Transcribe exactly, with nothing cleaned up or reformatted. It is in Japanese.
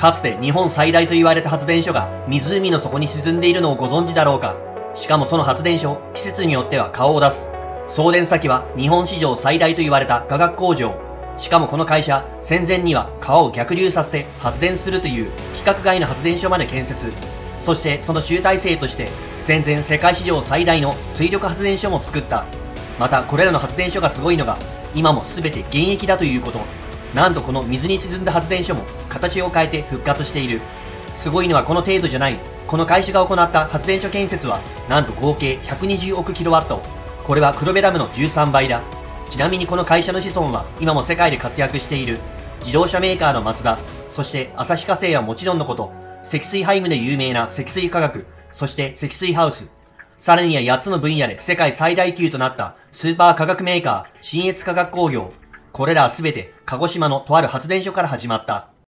かつて日本最大と言われた発電所が湖の底に沈んでいるのをご存知だろうか。しかもその発電所、季節によっては顔を出す。送電先は日本史上最大と言われた化学工場。しかもこの会社、戦前には川を逆流させて発電するという規格外の発電所まで建設。そしてその集大成として戦前世界史上最大の水力発電所も作った。またこれらの発電所がすごいのが今も全て現役だということ。なんとこの水に沈んだ発電所も形を変えて復活している。すごいのはこの程度じゃない。この会社が行った発電所建設はなんと合計ひゃくにじゅうおくキロワット。これは黒部ダムのじゅうさんばいだ。ちなみにこの会社の子孫は今も世界で活躍している。自動車メーカーのマツダ、そして旭化成はもちろんのこと、積水ハイムで有名な積水化学、そして積水ハウス、さらにはやっつの分野で世界最大級となったスーパー化学メーカー、信越化学工業。これらはすべて鹿児島のとある発電所から始まった。